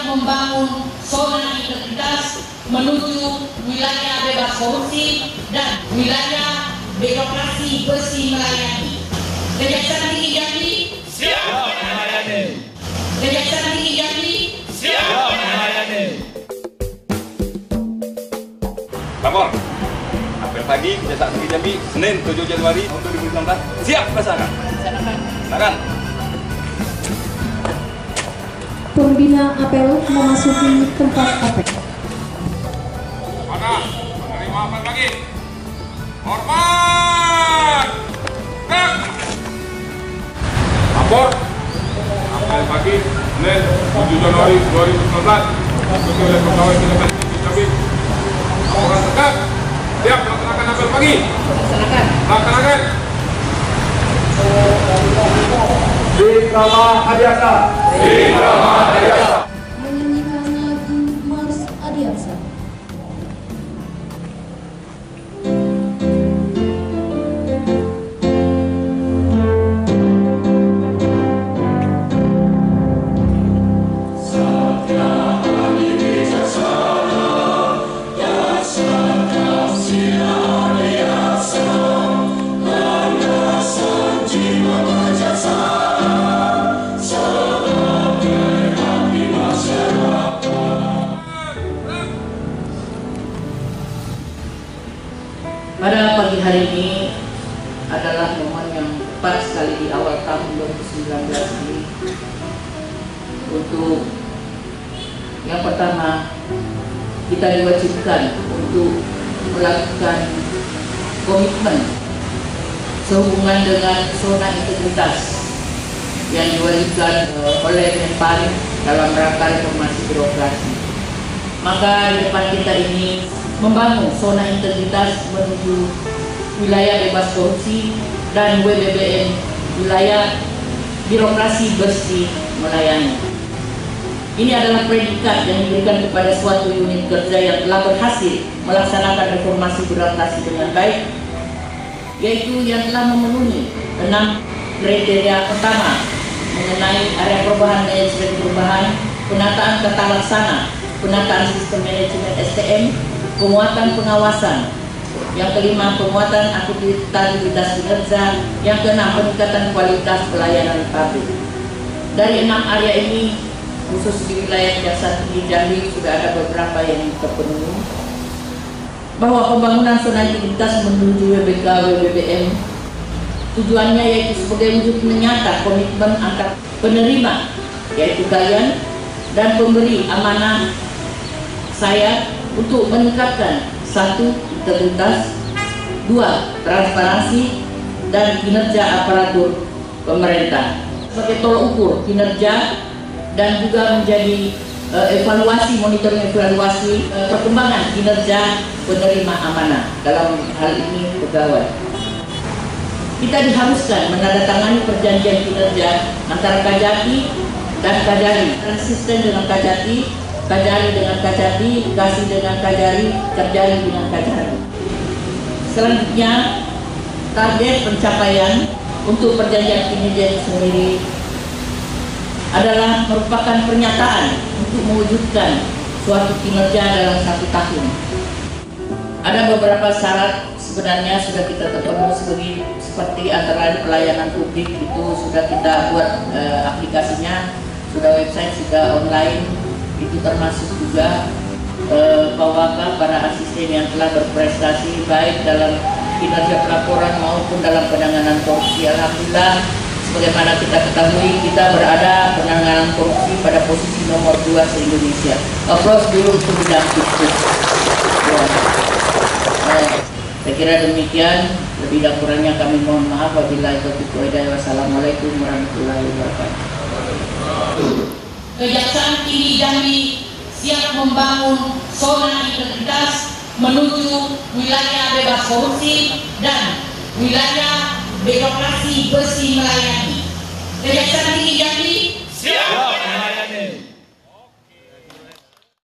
membangun zona integritas menuju wilayah bebas korupsi dan wilayah birokrasi bersih melayani. Kejaksaan Tinggi Jambi siap melayani. Kejaksaan Tinggi Jambi siap melayani. Lapor. Apel pagi Kejaksaan Tinggi Jambi Senin 7 Januari 2019 siap melaksanakan. Silakan. Pembina apel memasuki tempat apel. Mana menerima apel pagi? Hormat. Gerak. Lapor. Apel pagi Senin 7 Januari 2019 diikuti oleh pegawai Kejaksaan Tinggi Jambi. Laporan tegak. Siap melaksanakan apel pagi. Laksanakan. Irama Adiaksa. Irama Adiaksa. Menyanyikan lagu Mars Adiaksa. Pada pagi hari ini adalah momen yang tepat sekali di awal tahun 2019 ini untuk yang pertama kita diwajibkan untuk melakukan komitmen sehubungan dengan zona integritas yang diwajibkan oleh Menpan dalam rangka reformasi birokrasi. Maka di depan kita ini membangun zona integritas menuju wilayah bebas korupsi dan WBBM wilayah birokrasi bersih melayani. Ini adalah predikat yang diberikan kepada suatu unit kerja yang telah berhasil melaksanakan reformasi birokrasi dengan baik, yaitu yang telah memenuhi 6 kriteria utama mengenai area perubahan manajemen perubahan, penataan tata laksana, penataan sistem manajemen STM, penguatan pengawasan, yang kelima penguatan akuntabilitas kinerja, yang keenam peningkatan kualitas pelayanan publik. Dari 6 area ini, khusus di wilayah Kejaksaan Tinggi Jambi sudah ada beberapa yang terpenuhi, bahwa pembangunan zona integritas menuju WBK WBBM tujuannya yaitu sebagai wujud nyata komitmen antar penerima, yaitu kalian, dan pemberi amanah saya untuk meningkatkan 1. Integritas, 2. Transparansi dan kinerja aparatur pemerintah sebagai tolak ukur kinerja dan juga menjadi evaluasi, monitoring evaluasi perkembangan kinerja penerima amanah, dalam hal ini pegawai. Kita diharuskan menandatangani perjanjian kinerja antara Kajati dan Kajari, konsisten dengan Kajati, Kajari dengan Kajati, Kasih dengan Kajari, Kerjari dengan Kajari. Selanjutnya, target pencapaian untuk perjanjian kinerja itu sendiri adalah merupakan pernyataan untuk mewujudkan suatu kinerja dalam 1 tahun. Ada beberapa syarat sebenarnya sudah kita terpenuhi seperti antara lain pelayanan publik itu sudah kita buat aplikasinya, sudah website, sudah online. Itu termasuk juga bahwa para asisten yang telah berprestasi baik dalam kinerja pelaporan maupun dalam penanganan korupsi. Alhamdulillah, sebagaimana kita ketahui, kita berada penanganan korupsi pada posisi nomor 2 se-Indonesia. Aplaus dulu untuk bidang itu. Saya kira demikian, lebih dan kurangnya kami mohon maaf. Wabillahi taufiq wal hidayah. Wassalamualaikum warahmatullahi wabarakatuh. Kejaksaan Tinggi Jambi siap membangun zona integritas menuju wilayah bebas korupsi dan wilayah birokrasi bersih melayani. Kejaksaan Tinggi Jambi siap melayani.